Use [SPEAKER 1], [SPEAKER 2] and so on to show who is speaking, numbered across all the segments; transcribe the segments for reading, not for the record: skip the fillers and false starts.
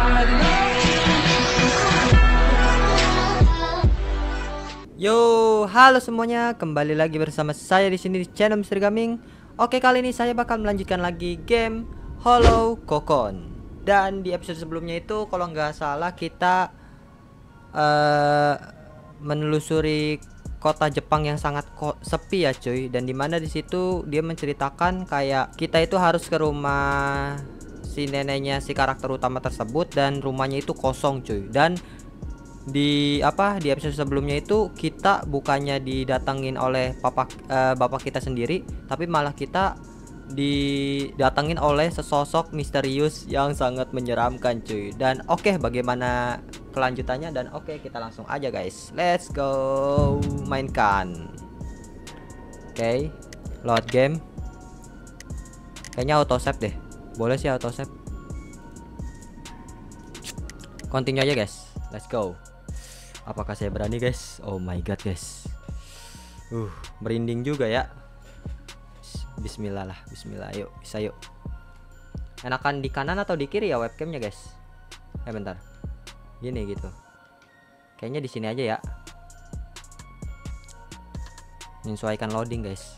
[SPEAKER 1] Yo, halo semuanya, kembali lagi bersama saya di sini di channel Misteri Gaming. Oke, kali ini saya bakal melanjutkan lagi game Hollow Cocon. Dan di episode sebelumnya itu, kalau nggak salah kita menelusuri kota Jepang yang sangat sepi ya, cuy. Dan dimana di situ dia menceritakan kayak kita itu harus ke rumah si neneknya si karakter utama tersebut dan rumahnya itu kosong, cuy. Dan di episode sebelumnya itu kita bukannya didatengin oleh bapak kita sendiri, tapi malah kita didatengin oleh sesosok misterius yang sangat menyeramkan, cuy. Dan oke, bagaimana kelanjutannya? Dan oke, kita langsung aja guys, let's go mainkan. Oke, load game. Kayaknya auto save deh, boleh sih auto save. Continue aja guys, let's go. Apakah saya berani guys? Oh my god guys, merinding juga ya. Bismillah lah, bismillah. Yuk, bisa yuk. Enakan di kanan atau di kiri ya webcamnya guys? Bentar, gini gitu. Kayaknya di sini aja ya. Menyesuaikan loading guys.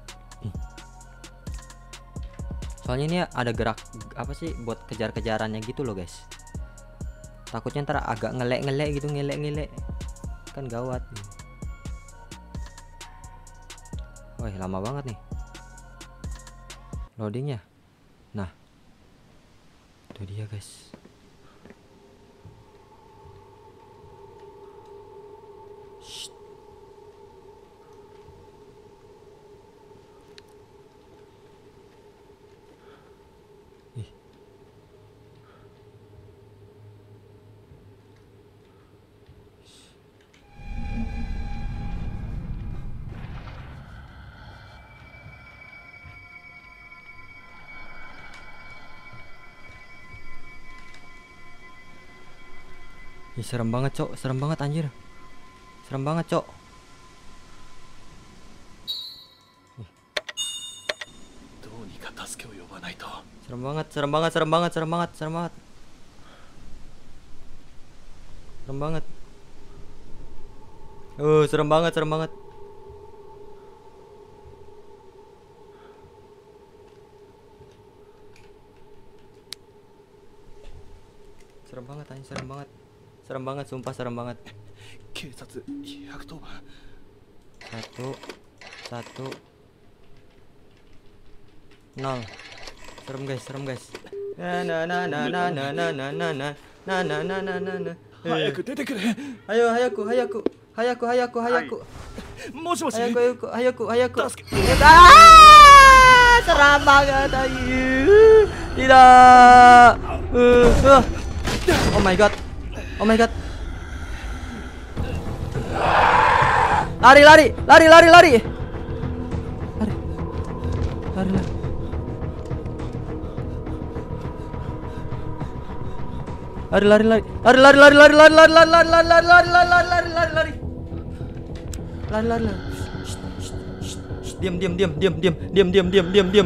[SPEAKER 1] Soalnya ini ada gerak apa sih buat kejar-kejarannya gitu loh guys. Takutnya ntar agak ngelek-ngelek gitu, ngelek-ngelek kan gawat. Wah, lama banget nih loadingnya. Nah, itu dia guys. Shh. Ih, serem banget cok, serem banget anjir, serem banget cok. Serem banget, serem banget, serem banget, serem banget, serem banget, serem banget. Serem banget, serem banget. Serem banget anjir, serem banget. Serem banget, sumpah serem banget. 110. Serem guys, serem guys. Ayo, hayaku, hayaku, hayaku, hayaku, hayaku. Hayaku, hayaku, hayaku. Seram banget anjir. Tidak. Oh my god. Oh my god. Lari, lari, lari, lari, lari. Lari. Lari, lari. Lari, lari, lari. Lari, lari, lari, lari, lari, lari, lari, lari, lari, lari, lari, lari, lari, lari. Lari, lari, lari. Diam, diam, diam, diam, diam, diam, diam, diam, diam, diam.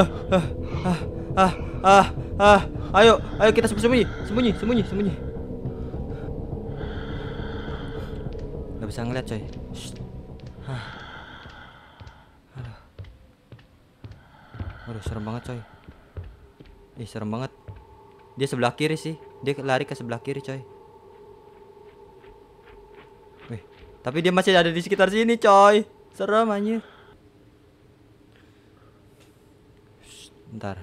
[SPEAKER 1] Ayo, ayo kita sembunyi, sembunyi, sembunyi, sembunyi. Gak bisa ngeliat coy. Aduh. Aduh, serem banget coy. Ih, serem banget. Dia sebelah kiri sih. Dia lari ke sebelah kiri coy. Wih, tapi dia masih ada di sekitar sini coy. Serem anjir. Bentar.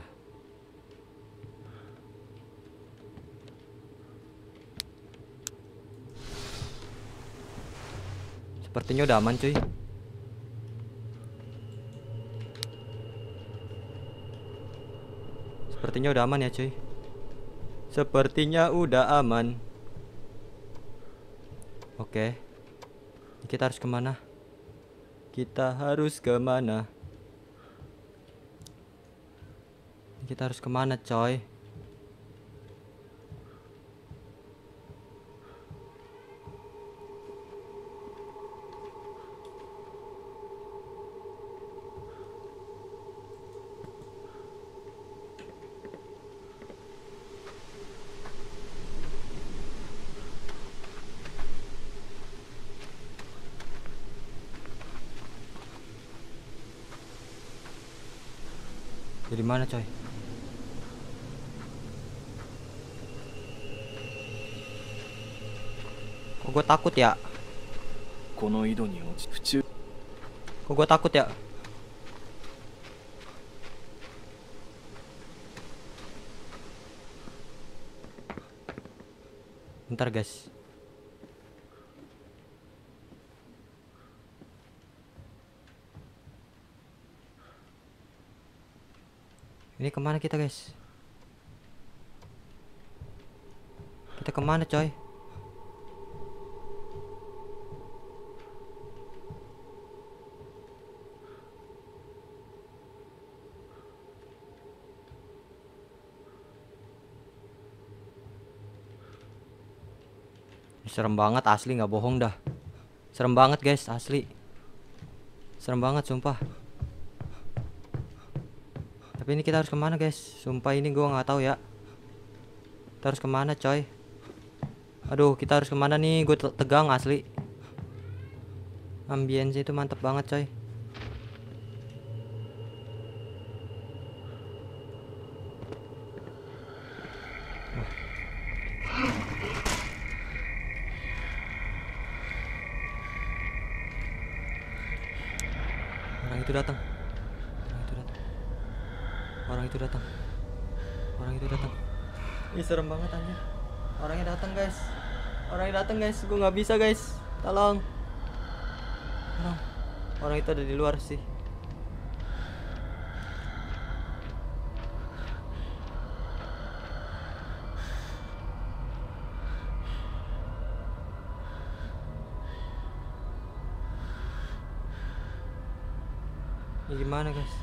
[SPEAKER 1] Sepertinya udah aman cuy. Sepertinya udah aman ya cuy. Sepertinya udah aman. Oke. Kita harus kemana? Kita harus kemana? Kita harus kemana coy? Jadi mana coy? Kok gue takut ya?
[SPEAKER 2] この井戸に落ち府中
[SPEAKER 1] Kok gue takut ya? Bentar guys. Ini kemana kita guys? Kita kemana coy? Serem banget asli, nggak bohong dah. Serem banget guys asli. Serem banget sumpah. Tapi ini kita harus kemana guys? Sumpah ini gua nggak tahu ya. Kita harus kemana coy? Aduh, kita harus kemana nih? Gue tegang asli. Ambience itu mantep banget coy. Orang itu datang. Orang itu datang. Orang itu datang. Ih, serem banget anjir. Orangnya datang guys. Orangnya datang guys. Gue nggak bisa guys. Tolong. Tolong. Orang itu ada di luar sih. Ini gimana guys?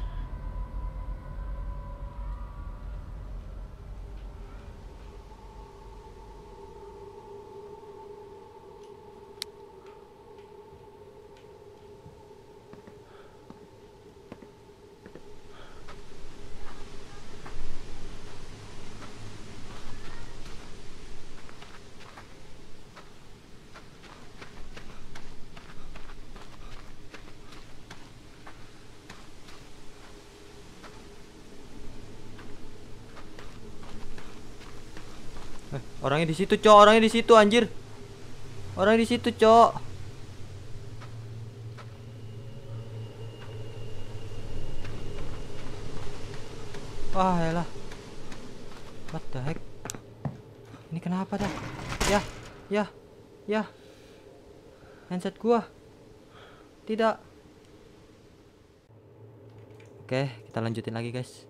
[SPEAKER 1] Orangnya di situ, Cok. Orangnya di situ, anjir. Orangnya di situ, Cok. Wah, elah. What the heck? Ini kenapa dah? Ya, ya, ya. Handset gua. Tidak. Oke, kita lanjutin lagi, guys.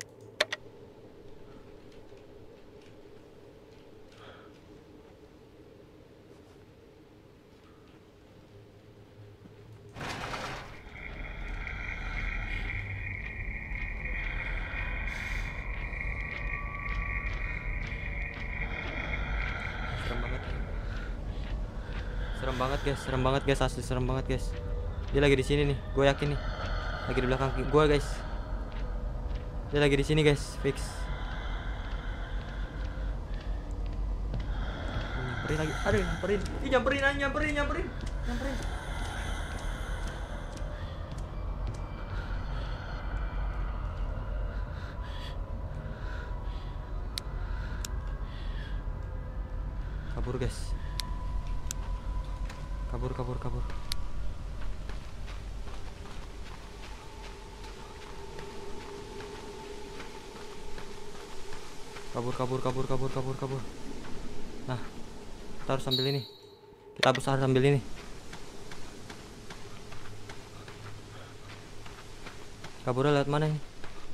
[SPEAKER 1] Serem banget guys, asli serem banget guys. Dia lagi di sini nih, gue yakin nih. Lagi di belakang gue guys. Dia lagi di sini guys, fix. Nyamperin lagi, aduh nyamperin. Ih nyamperin, nyamperin. Kabur guys. Kabur. Kabur. Nah, kita harus ambil ini. Kita harus ambil ini. Kaburnya lewat mana ini?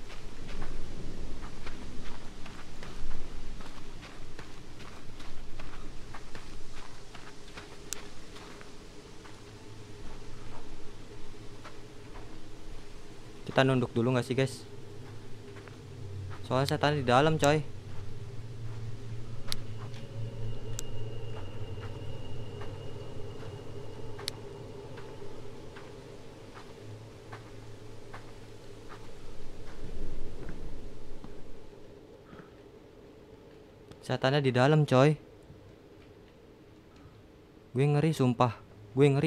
[SPEAKER 1] Kita nunduk dulu nggak sih guys? Soalnya setan di dalam coy. Setannya di dalam coy. Gue ngeri sumpah. Gue ngeri.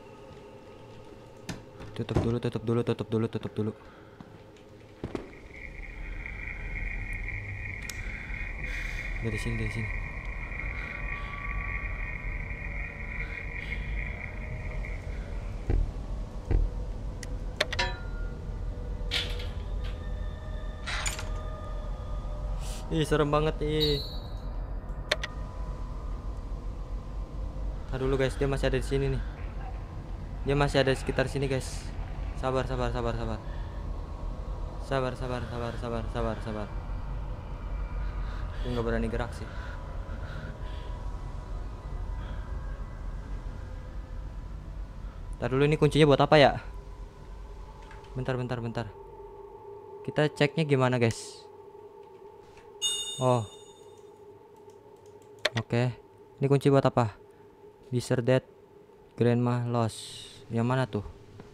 [SPEAKER 1] Tutup dulu, tutup dulu, tutup dulu, tutup dulu. Dari sini, dari sini. Ih, serem banget nih. Tahan dulu guys, dia masih ada di sini nih. Dia masih ada di sekitar sini guys. Sabar, sabar, sabar, sabar. Sabar, sabar, sabar, sabar, sabar, sabar. Gue nggak berani gerak sih. Ntar dulu, ini kuncinya buat apa ya? Bentar, bentar, bentar. Kita ceknya gimana guys? Oh, oke. Ini kunci buat apa? Wizard Dead, Grandma Lost. Yang mana tuh?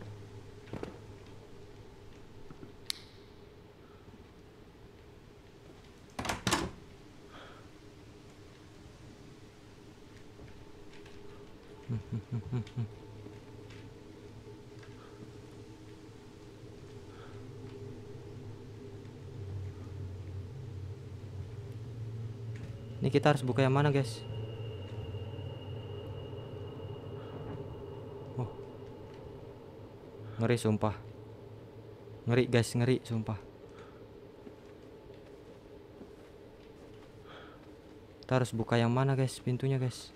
[SPEAKER 1] Ini kita harus buka yang mana guys? Oh, ngeri sumpah. Ngeri guys, ngeri sumpah. Kita harus buka yang mana guys, pintunya guys?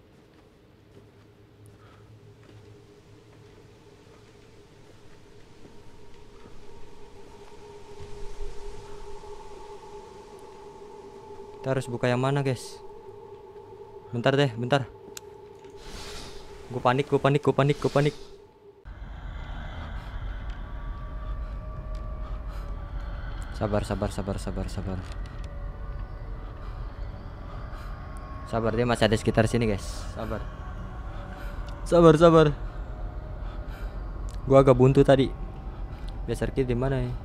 [SPEAKER 1] Kita harus buka yang mana guys? Bentar deh, bentar. Gue panik, gue panik, gue panik, gue panik. Sabar, sabar, sabar, sabar, sabar. Sabar, dia masih ada sekitar sini guys. Sabar. Sabar, sabar. Gua agak buntu tadi. Biasa kiri di mana ya?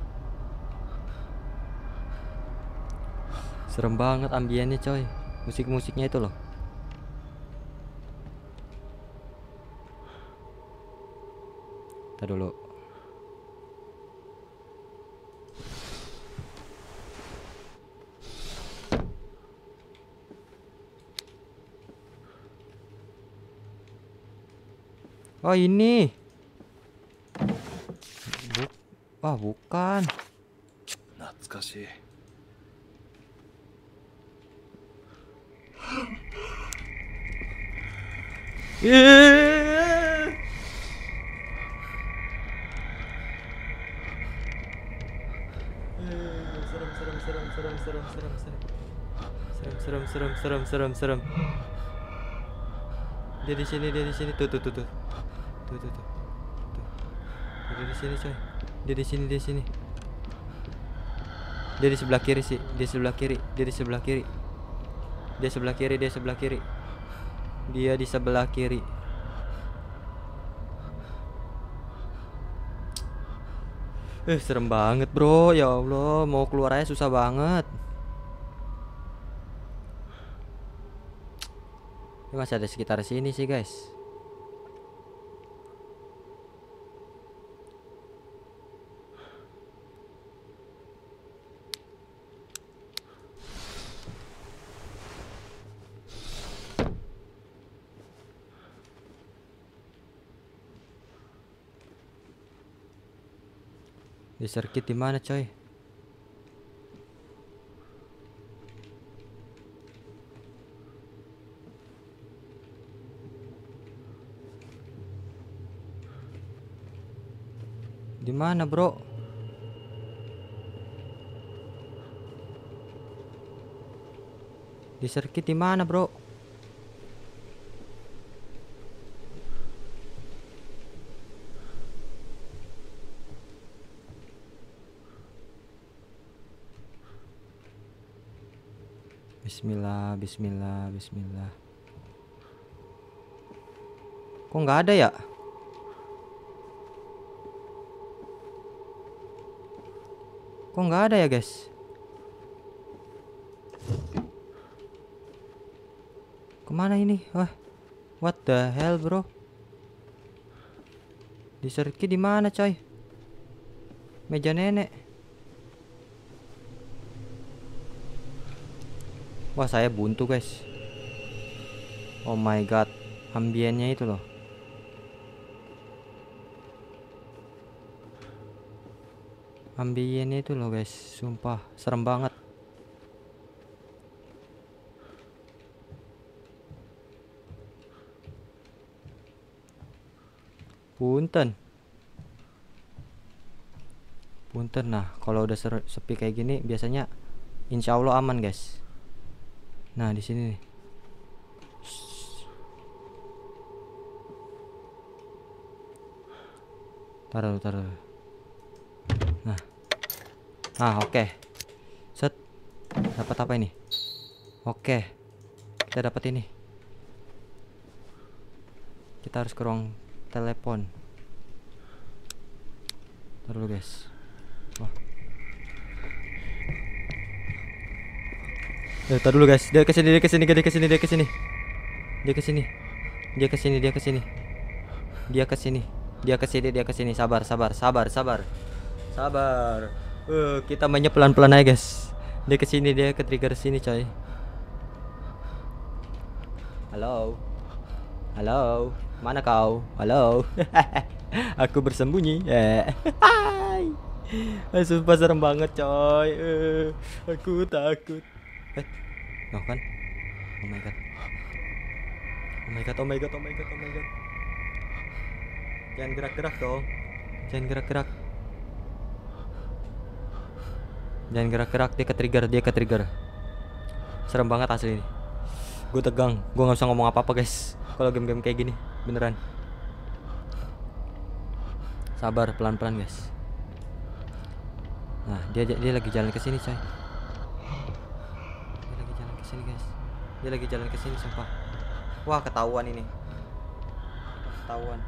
[SPEAKER 1] Serem banget ambiennya coy. Musik-musiknya itu loh. Kita dulu. Oh ini. Bukan.
[SPEAKER 2] 懐かしい。
[SPEAKER 1] Serem. Dia di sini, dia di sini. Tuh. Tuh. Dia di sini coy. Dia di sini, dia di sini. Dia di sebelah kiri sih. Dia sebelah kiri. Dia di sebelah kiri. Dia sebelah kiri. Dia sebelah kiri. Dia di sebelah kiri. Serem banget bro. Ya Allah, mau keluar aja susah banget. Ini masih ada sekitar sini sih guys. Di circuit di mana coy? Di mana, bro? Di circuit di mana, bro? Bismillah, bismillah, bismillah. Kok nggak ada ya? Kok nggak ada ya, guys? Kemana ini? Wah, what the hell, bro? Dessert key di mana, coy? Meja nenek. Wah, saya buntu, guys. Oh my god, ambiennya itu loh. Ambiennya itu loh, guys. Sumpah, serem banget. Punten. Punten. Nah, kalau udah sepi kayak gini biasanya insya Allah aman, guys. Nah, di sini nih. Taruh. Nah, oke. Set. Dapat apa ini? Oke. Kita dapat ini. Kita harus ke ruang telepon. Taruh dulu, guys. Wah. Taruh dulu, guys. Dia ke sini. Sabar. Kita mainnya pelan-pelan aja, guys. Dia ke sini, dia ke trigger sini, coy. Halo. Mana kau? Halo. Aku bersembunyi. Sumpah serem banget, coy. Aku takut. No kan? Oh my god. Jangan gerak-gerak dong. Jangan gerak-gerak, dia ke trigger. Serem banget asli ini. Gue tegang, gue nggak usah ngomong apa-apa, guys. Kalau game-game kayak gini, beneran. Sabar, pelan-pelan, guys. Nah, dia lagi jalan ke sini, coy. Dia lagi jalan ke sini, sumpah. Wah, ketahuan ini. Ketahuan.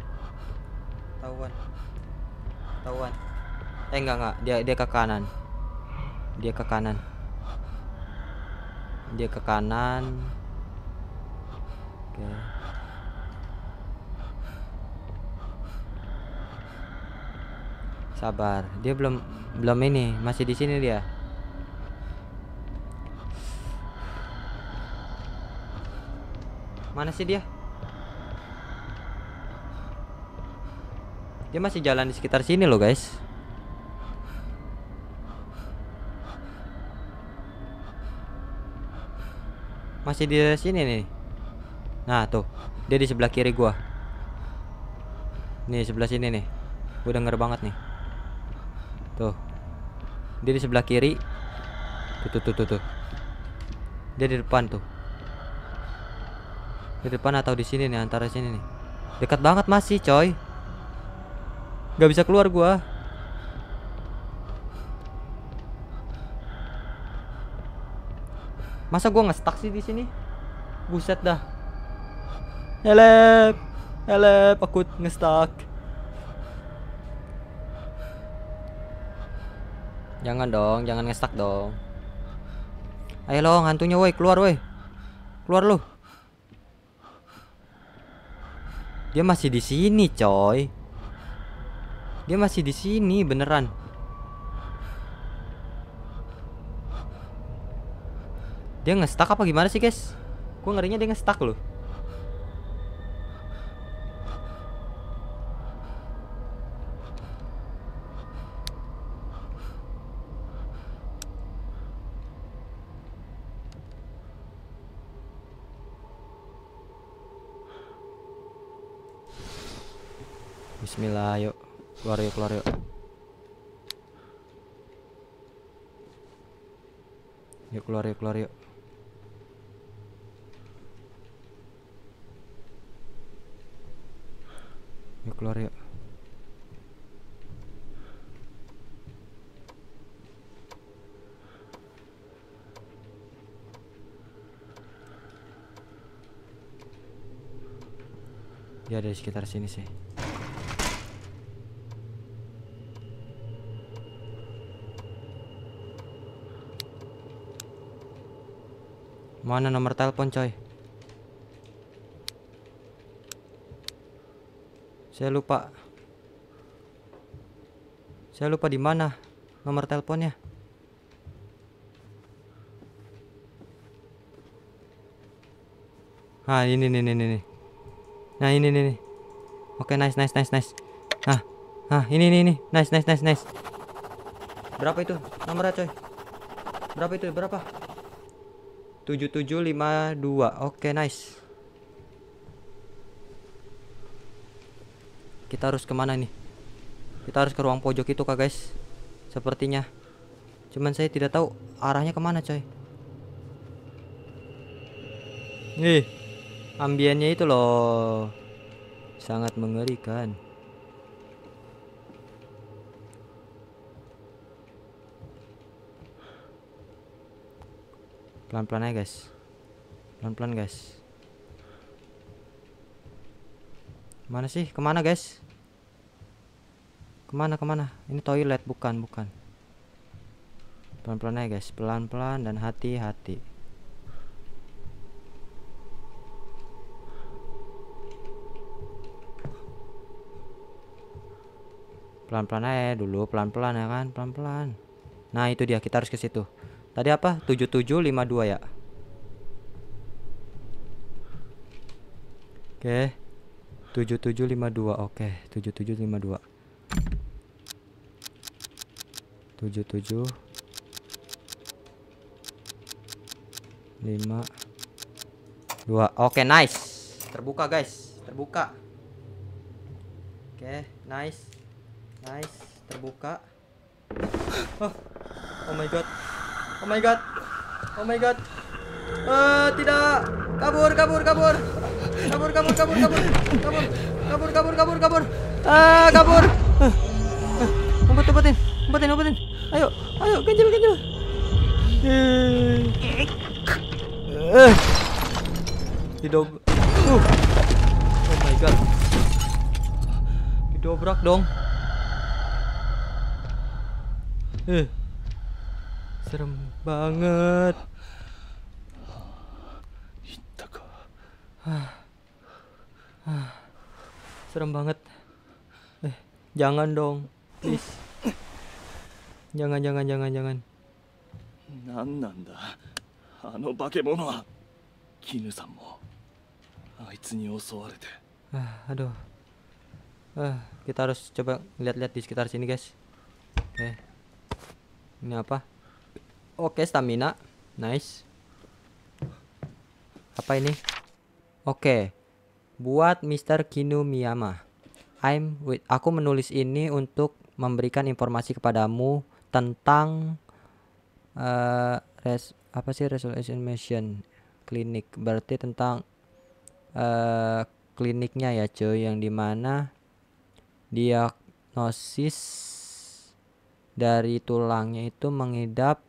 [SPEAKER 1] Enggak. Dia ke kanan. Oke. Sabar, dia belum ini, masih di sini dia. Mana sih dia? Dia masih jalan di sekitar sini loh, guys. Masih di sini nih. Nah, tuh. Dia di sebelah kiri gua. Nih, sebelah sini nih. Gua denger banget nih. Tuh. Dia di sebelah kiri. Tuh. Dia di depan tuh. Di depan atau di sini nih, antara sini nih. Dekat banget masih, coy. Gak bisa keluar gua. Masa gua nge-stuck sih di sini? Buset dah. Help, aku nge-stuck. Jangan nge-stuck dong. Ayo lo, hantunya woi, keluar woi. Keluar lu. Dia masih di sini, coy. Dia masih di sini beneran. Dia nge-stuck apa gimana sih, guys? Gua ngerinya dia nge-stuck loh. Bismillah, yuk. Keluar yuk. Yuk keluar yuk. Yuk keluar yuk. Dia ada di sekitar sini sih. Mana nomor telepon, coy? Saya lupa. Saya lupa di mana nomor teleponnya. Ah, ini nih. Nah, ini nih. Oke, nice. Ini. Nice. Berapa itu nomornya, coy? Berapa? 7752. Oke, nice. Kita harus kemana nih? Kita harus ke ruang pojok itu, Kak, guys. Sepertinya. Cuman saya tidak tahu arahnya kemana, coy. Nih, ambiennya itu loh. Sangat mengerikan. Pelan-pelan aja, guys. Pelan-pelan, guys. Mana sih? Kemana, guys? Kemana? Ini toilet, bukan. Pelan-pelan aja, guys. Pelan-pelan dan hati-hati. Pelan-pelan aja dulu, pelan-pelan ya kan, pelan-pelan. Nah, itu dia, kita harus ke situ. Tadi apa? 7752 ya. Oke. 7752. Oke, 7752. 7752. Oke, nice. Terbuka, guys. Terbuka. Oke, nice. Terbuka. Oh my god. Tidak. Kabur. Kabur. Umpetin. Ayo, ganjil. Oh my god. Didobrak dong. Serem banget. Serem banget. Jangan dong, please. Jangan.
[SPEAKER 2] 何なんだあの化け物は。絹さんもあいつに襲われて。
[SPEAKER 1] Aduh. Kita harus coba lihat-lihat di sekitar sini, guys. Oke. Ini apa? Oke, stamina. Nice. Apa ini? Oke. Buat Mr. Kinu Miyama. Aku menulis ini untuk memberikan informasi kepadamu tentang resolution mission klinik. Berarti tentang kliniknya ya, cuy, yang dimana diagnosis dari tulangnya itu mengidap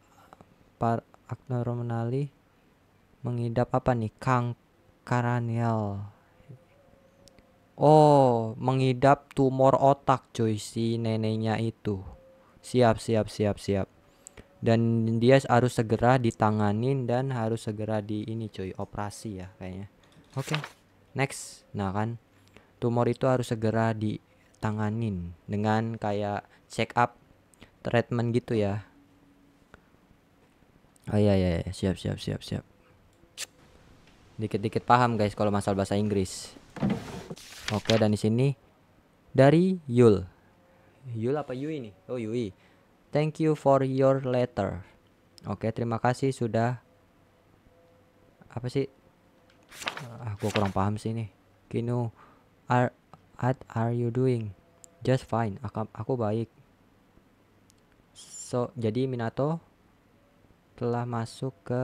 [SPEAKER 1] abnormally, mengidap apa nih, kranial. Oh, mengidap tumor otak, cuy, si neneknya itu. Siap. Dan dia harus segera ditanganin dan harus segera cuy, operasi ya kayaknya. Oke. Next. Nah kan, tumor itu harus segera ditanganin dengan kayak check up, treatment gitu ya. Oh iya, siap. Dikit-dikit paham, guys, kalau masalah bahasa Inggris. Oke, dan di sini dari Yul apa Yui nih? Oh, Yui. Thank you for your letter. Oke, terima kasih sudah. Apa sih? Gue kurang paham sih nih. Kinu, are you doing? Just fine. Aku baik. So, jadi Minato telah masuk ke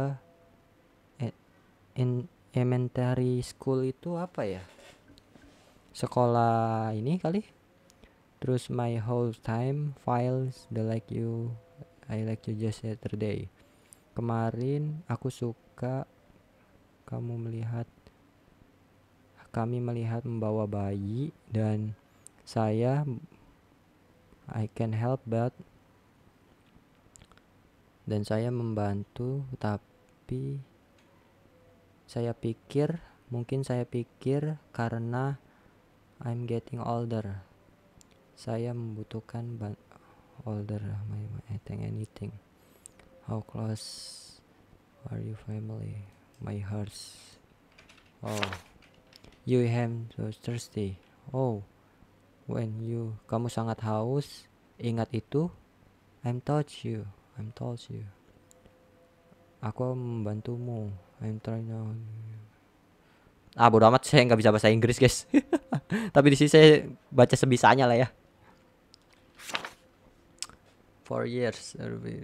[SPEAKER 1] elementary school itu apa ya? Sekolah ini kali. Terus my whole time files I like you just yesterday. Kemarin aku suka kami melihat membawa bayi, dan I can help but, dan saya membantu, tapi saya pikir karena I'm getting older, saya membutuhkan older my eating anything. How close are you family? My hearts. Oh, you am so thirsty. Oh, when you kamu sangat haus, ingat itu. I'm told you. Aku membantumu. I'm trying now. Bodo amat, saya nggak bisa bahasa Inggris guys. Tapi di sini saya baca sebisanya lah ya. 4 years.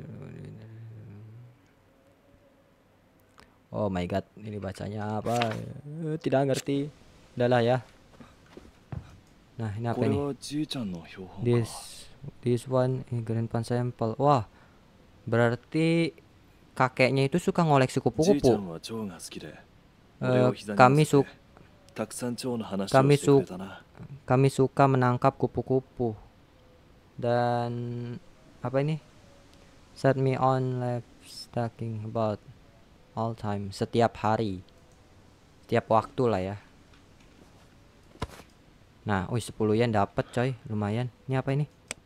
[SPEAKER 1] Oh my god, ini bacanya apa? Tidak ngerti. Udahlah ya. Nah, ini apa
[SPEAKER 2] これ
[SPEAKER 1] nih?
[SPEAKER 2] はじいちゃんの標本か。
[SPEAKER 1] This one in grandpa sample. Wah, berarti kakeknya itu suka ngoleksi
[SPEAKER 2] じいちゃ
[SPEAKER 1] kupu-kupu.
[SPEAKER 2] んは蝶が好きで、俺を膝に乗
[SPEAKER 1] Kami
[SPEAKER 2] せて
[SPEAKER 1] suka
[SPEAKER 2] たくさん蝶の話を
[SPEAKER 1] kami
[SPEAKER 2] してくれ
[SPEAKER 1] suka
[SPEAKER 2] たな。
[SPEAKER 1] kami suka menangkap kupu-kupu. Dan apa ini? Set me on left talking about all time, setiap hari, setiap waktu lah ya. Nah, 10 yen dapat coy, lumayan. Ini apa ini?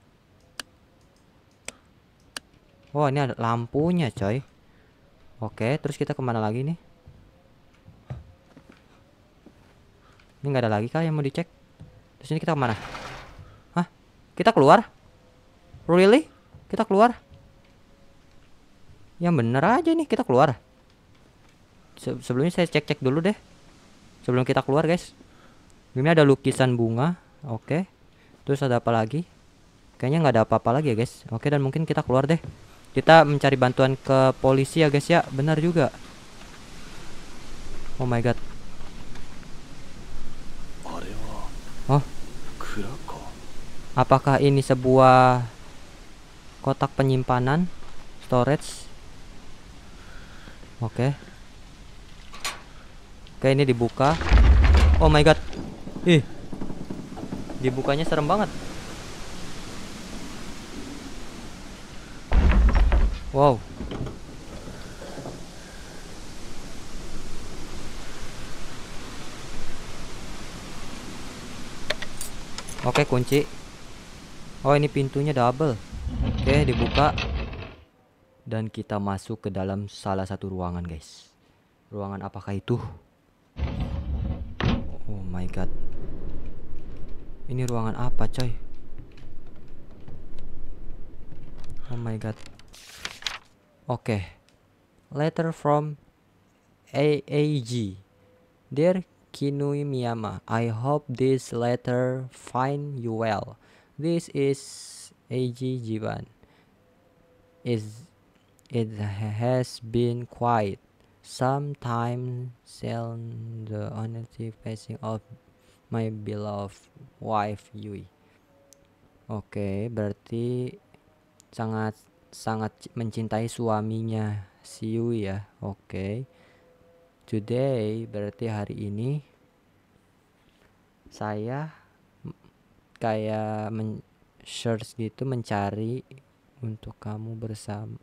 [SPEAKER 1] Oh, ini ada lampunya coy. Oke, terus kita kemana lagi nih? Ini nggak ada lagi kah yang mau dicek? Terus ini kita kemana? Hah? Kita keluar? Really? Kita keluar? Yang bener aja nih, kita keluar. Sebelumnya saya cek-cek dulu deh. Sebelum kita keluar guys. Ini ada lukisan bunga. Oke. Terus ada apa lagi? Kayaknya nggak ada apa-apa lagi ya guys. Oke, dan mungkin kita keluar deh. Kita mencari bantuan ke polisi ya guys ya. Benar juga. Oh my god. Oh, apakah ini sebuah kotak penyimpanan? Storage. Oke. Oke, ini dibuka. Oh my god. Ih, dibukanya serem banget. Wow. Oke, kunci. Oh, ini pintunya double. Oke, dibuka. Dan kita masuk ke dalam salah satu ruangan guys. Ruangan apakah itu? Oh my god. Ini ruangan apa coy? Oh my god. Oke. Letter from AAG. Dear Kinui Miyama, I hope this letter find you well. This is AG Jiban. It has been quite some time since the unexpected passing of my beloved wife Yui. Oke, berarti sangat mencintai suaminya si Yui ya. Oke. Today berarti hari ini saya kayak search gitu, mencari untuk kamu bersama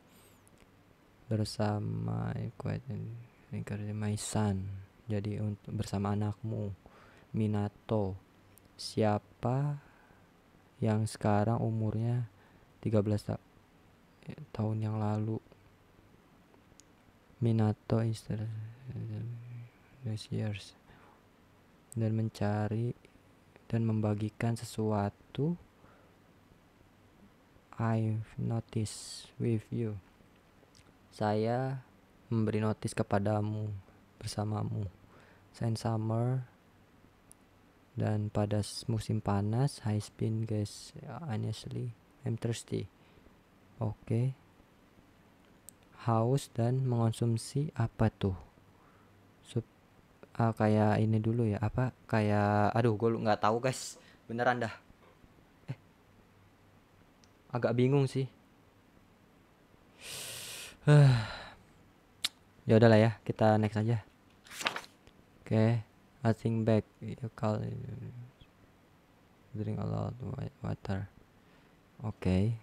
[SPEAKER 1] my son. Jadi untuk bersama anakmu Minato, siapa yang sekarang umurnya 13 tahun yang lalu. Minato is years. Dan mencari dan membagikan sesuatu I've noticed with you. Saya memberi notis kepadamu, bersamamu. Sign summer. Dan pada musim panas, high spin guys, honestly I'm thirsty. Oke. Haus dan mengonsumsi apa tuh? Kayak ini dulu ya, apa? Kayak aduh, gue nggak tahu guys. Beneran dah. Agak bingung sih. Ya udahlah ya, kita next aja. Oke. I think back, you call drink a lot of water. Oke.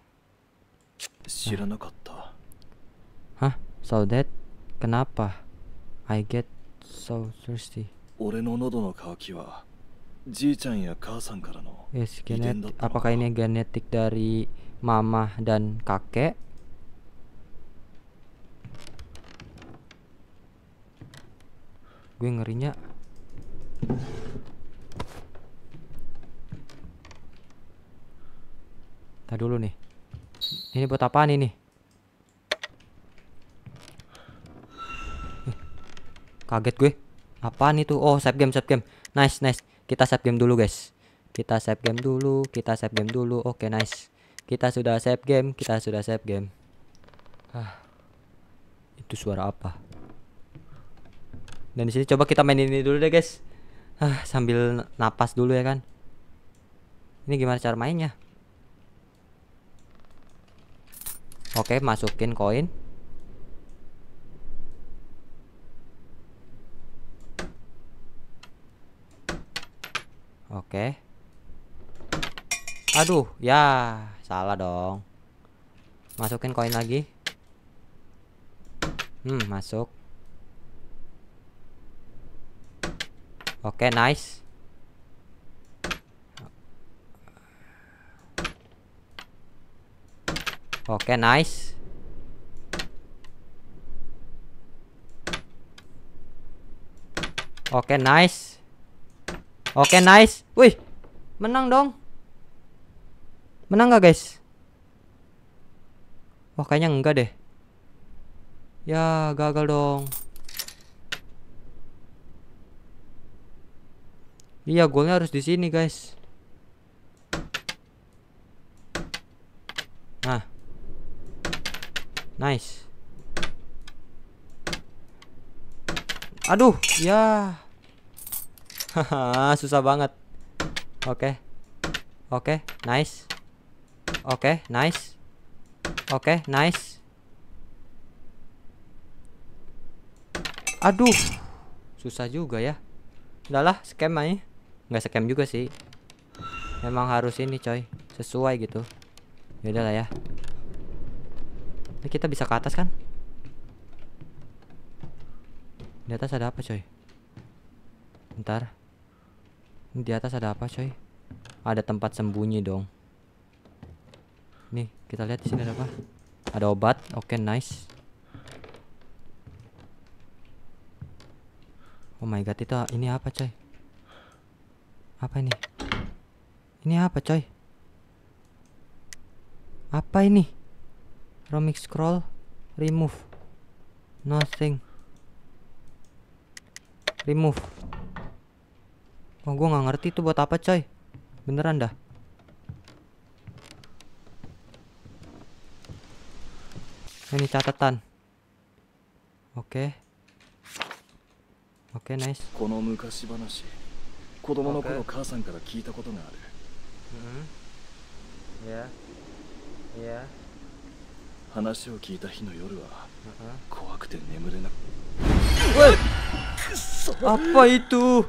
[SPEAKER 1] Hah? So that? Kenapa? I get so thirsty.
[SPEAKER 2] 俺の喉の渇きはじいちゃんや母さんからの
[SPEAKER 1] Yes,
[SPEAKER 2] 遺伝だったのか。
[SPEAKER 1] apakah ini genetik dari mama dan kakek. Gue ngerinya. Tadi dulu nih. Ini buat apaan ini? Kaget gue. Apaan itu? Oh, save game, save game. Nice, nice. Kita save game dulu, guys. Kita save game dulu, kita save game dulu. Oke, nice. Kita sudah save game, kita sudah save game. Itu suara apa? Dan di sini coba kita main ini dulu deh, guys. Sambil napas dulu ya kan. Ini gimana cara mainnya? Oke, masukin koin. Oke. Aduh, ya salah dong. Masukin koin lagi. Masuk. Oke, nice. Oke, nice. Oke, nice. Oke, nice. Wih, menang dong. Menang gak, guys? Wah, kayaknya enggak deh. Ya, gagal dong. Iya, golnya harus di sini, guys. Nah. Nice. Aduh, ya. Haha, susah banget. Oke. Oke, nice. Oke, nice. Oke, nice. Aduh. Susah juga ya. Udahlah, scam aja. Nggak scam juga sih. Memang harus ini, coy. Sesuai gitu. Ya udahlah ya. Ini kita bisa ke atas kan? Di atas ada apa, coy? Bentar. Di atas ada apa, coy? Ada tempat sembunyi dong. Nih, kita lihat di sini ada apa? Ada obat. Oke, nice. Oh my god, itu ini apa, coy? Apa ini? Ini apa, coy? Apa ini? Romix scroll, remove. Nothing. Remove. Oh, gue nggak ngerti itu buat apa, coy. Beneran dah. Ini catatan. Oke. Oke, nice.
[SPEAKER 2] この昔話、子供の頃母さんから聞いたことがある。
[SPEAKER 1] Ya. Ya.
[SPEAKER 2] 話を聞いた日の夜は怖くて眠れなく。
[SPEAKER 1] Woi. Apa itu?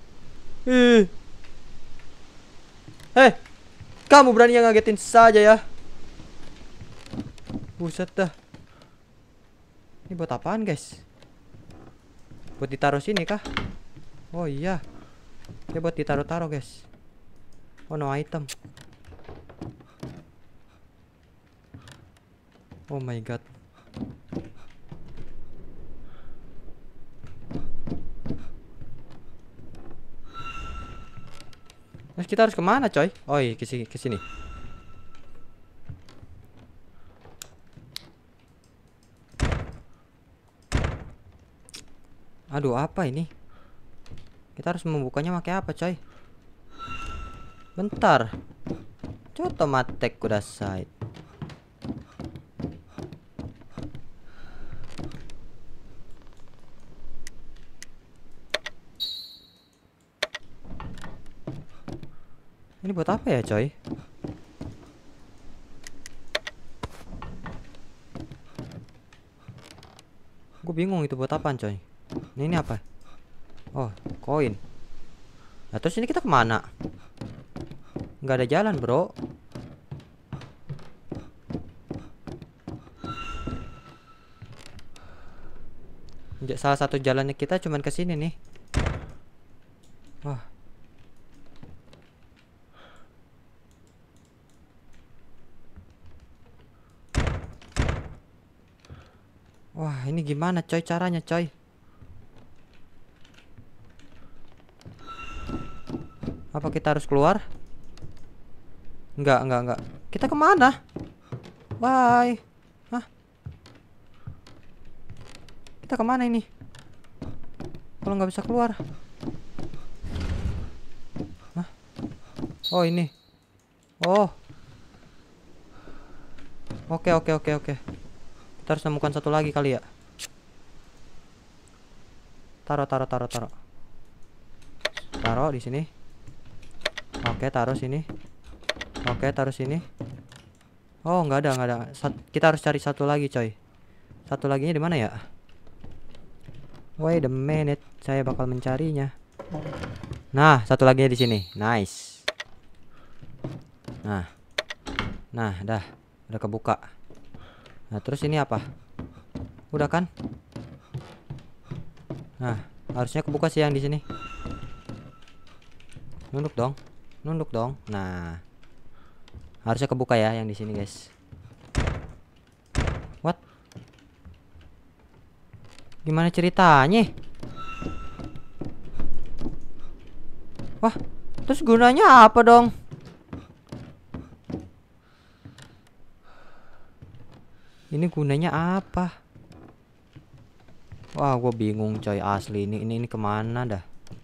[SPEAKER 1] Kamu berani yang ngagetin saja ya? Buset dah. Ini buat apaan, guys? Buat ditaruh sini kah? Oh iya. Ya buat ditaruh-taruh, guys. Oh, no item. Oh my god. Terus kita harus kemana, coy? Oh iya, ke sini. Aduh, apa ini? Kita harus membukanya pakai apa, coy? Bentar. Coba matek kudasai. Ini buat apa ya, coy? Gue bingung itu buat apaan, coy. Ini apa? Oh, koin. Nah, terus ini kita kemana? Nggak ada jalan, bro. Salah satu jalannya kita cuman ke sini nih. Wah. Wah, ini gimana coy caranya coy? Apa kita harus keluar? Enggak. Kita kemana? Bye. Hah? Kita kemana ini? Kalau nggak bisa keluar? Hah? Oh ini. Oh. Oke. Kita harus temukan satu lagi kali ya. Taruh. Taruh di sini. Oke, taruh sini. Oke, taruh sini. Oh, nggak ada. Kita harus cari satu lagi, coy. Satu laginya di mana ya? Wait a minute, saya bakal mencarinya. Nah, satu laginya di sini. Nice. Nah, udah kebuka. Nah, terus ini apa? Udah kan? Nah, harusnya kebuka sih yang di sini. Nunduk dong. Nah, harusnya kebuka ya yang di sini, guys. What? Gimana ceritanya? Wah, terus gunanya apa dong? Ini gunanya apa? Wah, gue bingung coy asli. Ini kemana dah?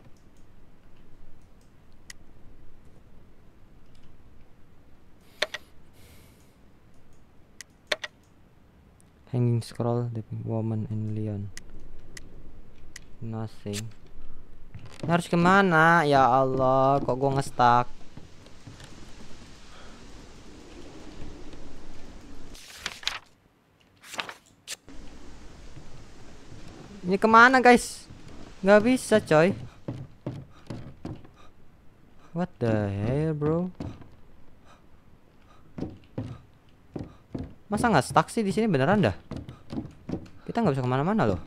[SPEAKER 1] Hanging scroll, the woman and Leon. Nothing. Ini harus kemana? Ya Allah, kok gue nge-stuck? Ini kemana guys? Nggak bisa coy. What the hell bro? Masa nggak stuck sih di sini beneran dah? Kita nggak bisa kemana-mana loh.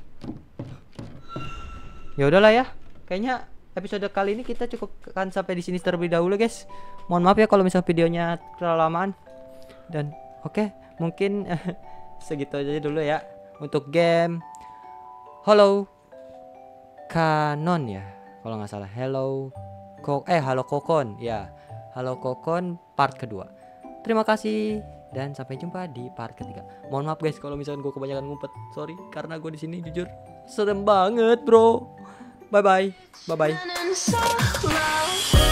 [SPEAKER 1] Ya udahlah ya. Kayaknya episode kali ini kita cukupkan sampai di sini terlebih dahulu guys. Mohon maaf ya kalau misal videonya terlalu lamaan. Dan oke, mungkin segitu aja dulu ya untuk game Hollow Kanon ya, kalau nggak salah. Halo Kokon ya. Halo Kokon part kedua. Terima kasih dan sampai jumpa di part ketiga. Mohon maaf guys kalau misalkan gue kebanyakan ngumpet. Sorry karena gue di sini jujur serem banget bro. Bye bye.